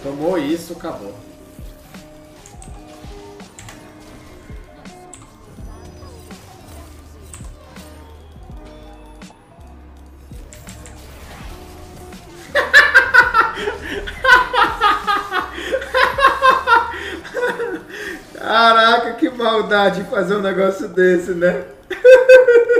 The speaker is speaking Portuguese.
Tomou isso, acabou. Caraca, que maldade fazer um negócio desse, né?